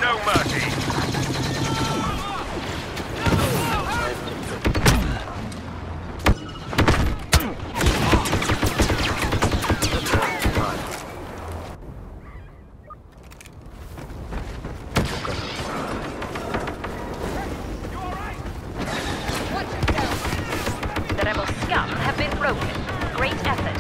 no mercy. The rebel scum have been broken. Great effort.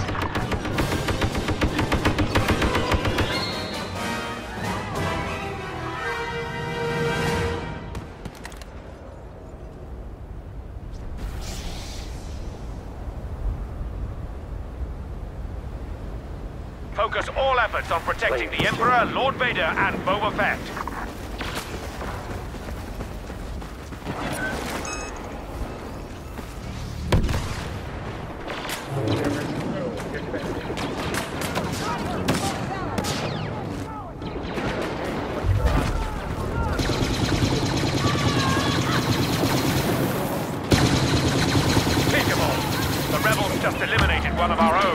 Focus all efforts on protecting the Emperor, Lord Vader, and Boba Fett. The rebels just eliminated one of our own.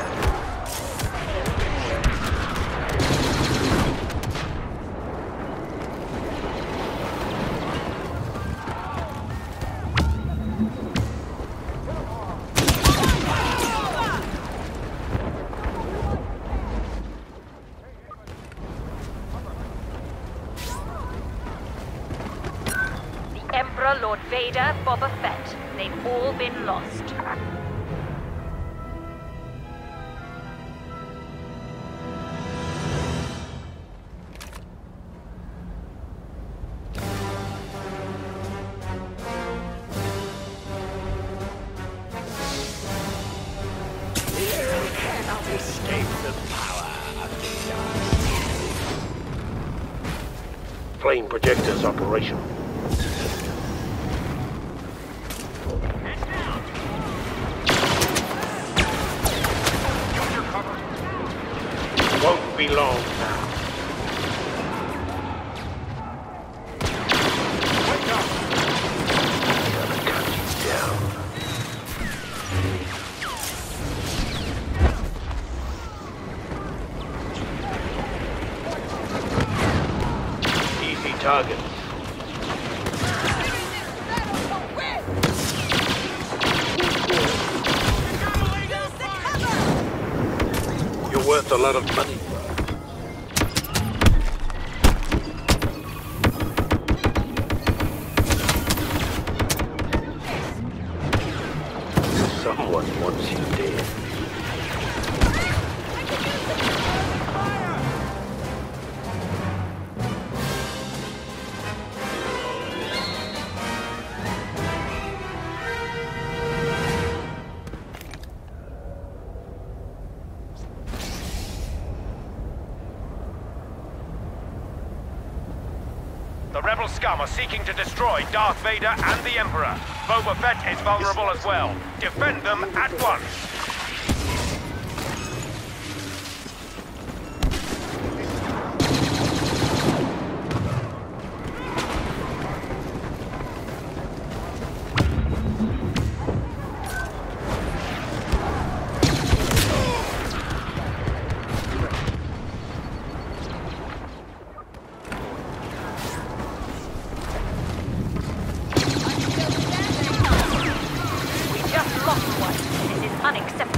The Emperor, Lord Vader, Boba Fett. They've all been lost. Escape the power of the dark. Flame projectors operational. Won't be long now. Wake up! Gotta cut you down. Easy targets. You're worth a lot of money. Someone wants you dead. The rebel scum are seeking to destroy Darth Vader and the Emperor. Boba Fett is vulnerable as well. Defend them at once. We just lost one. This is unacceptable.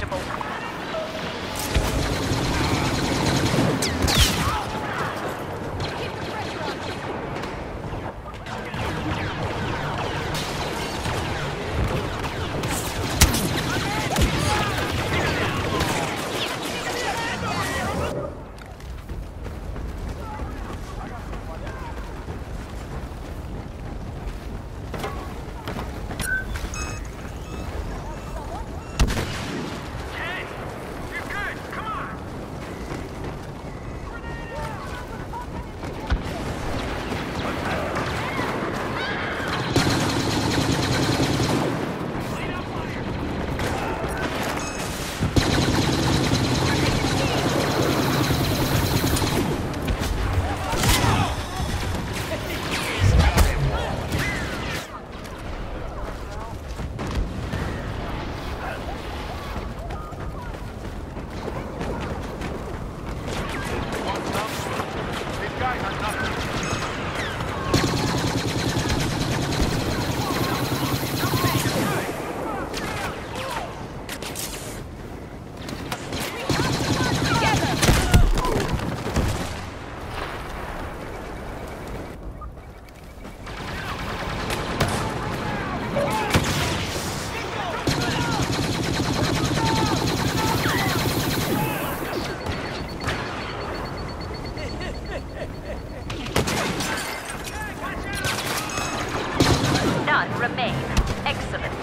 remain. Excellent.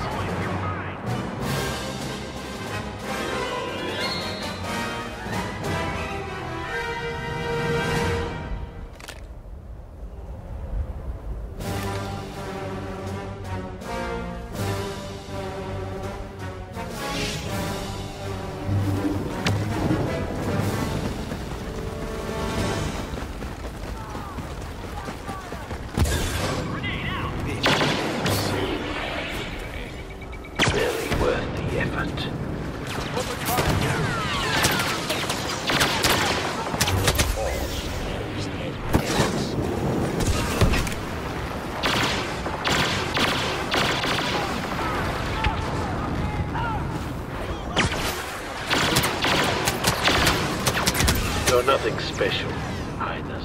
You're nothing special, Highness.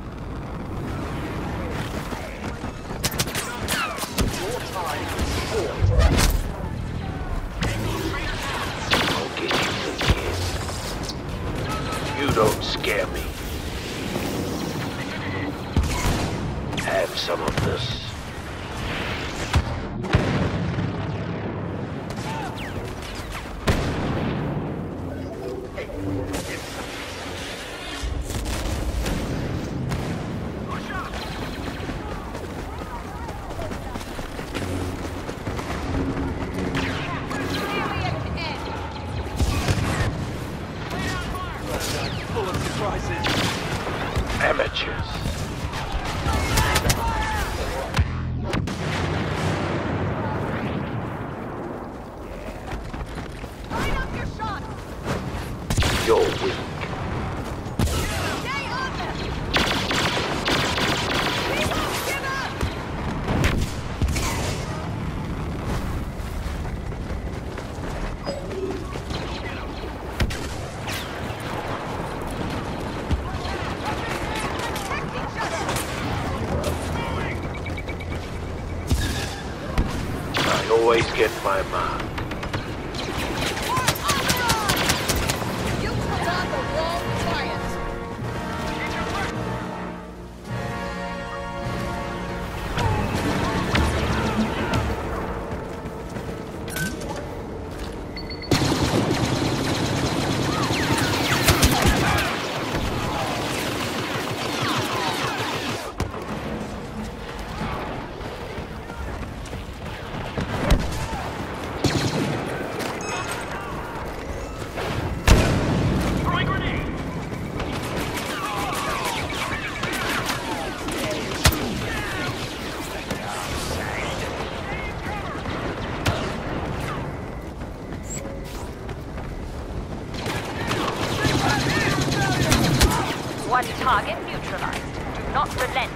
I'll get you again. You don't scare me. Have some of this. Amateurs. You're weak. I always get my mark. You put on the wrong clients. One target neutralized. Do not relent.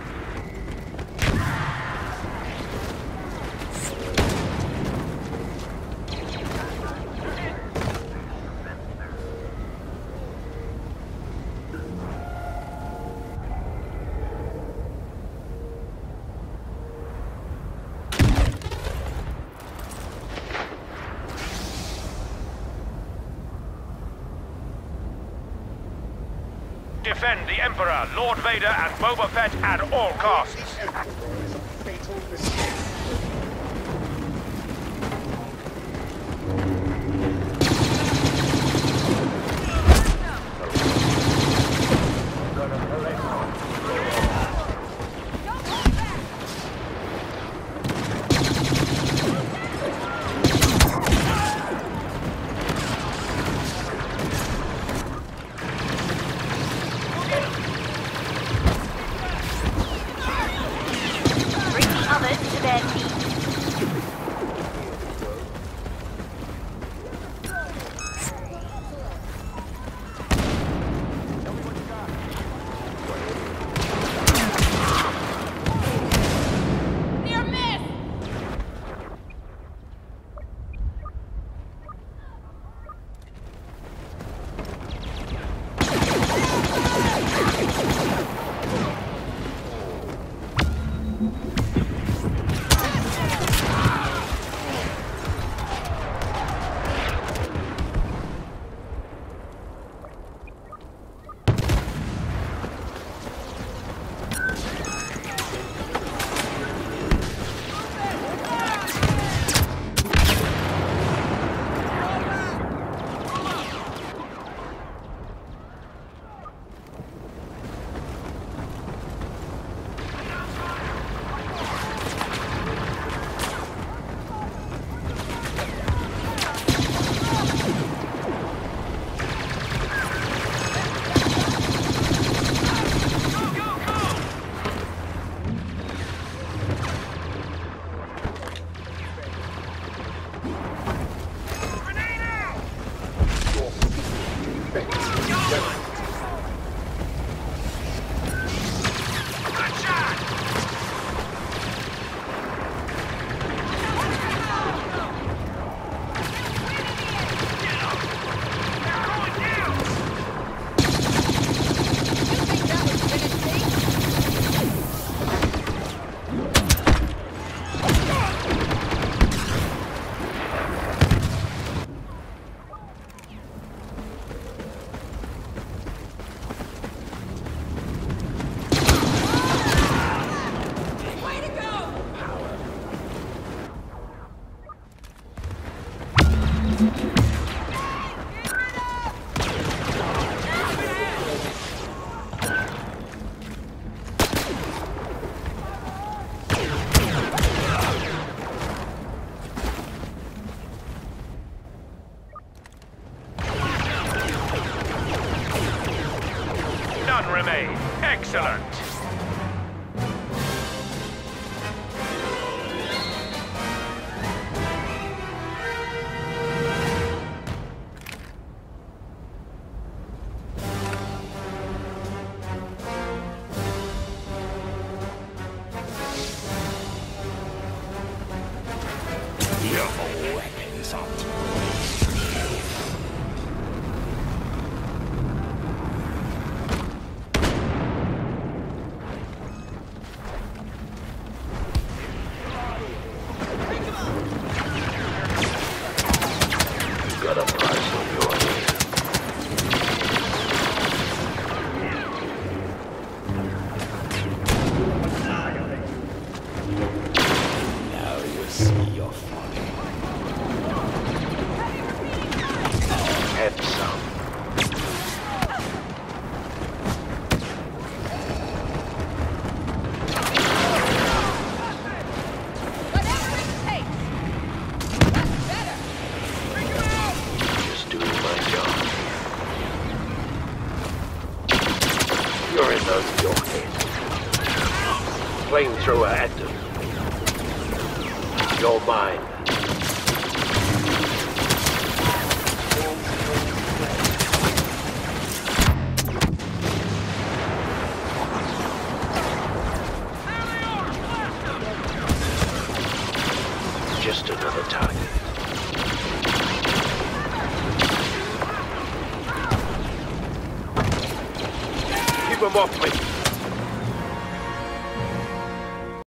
Defend the Emperor, Lord Vader, and Boba Fett at all costs. Bring the others to their feet. Near miss. Excellent. Your weapons aren't. You got a price on your head. Now you see your folly. Have some. Whatever it takes. That's better. Just doing my job. You're in over your head. Flamethrower active. You're mine. Just another target. Keep him off me.